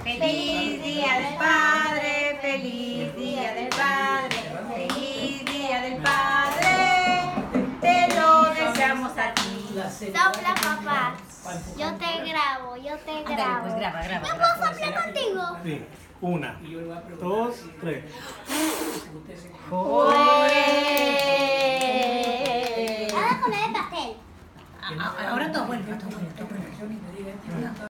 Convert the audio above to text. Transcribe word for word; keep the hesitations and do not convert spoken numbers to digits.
Feliz Día del Padre, feliz Día del Padre, feliz Día del Padre, te lo deseamos a ti. Sopla, papá. Yo te grabo, yo te Ándale, grabo. pues graba, graba. ¿Yo graba. puedo soplar contigo? Sí. Una, dos, tres. Ahora con el pastel. Ahora todo bueno, todo bueno, todo bueno.